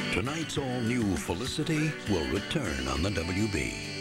Tonight's all-new Felicity will return on the WB.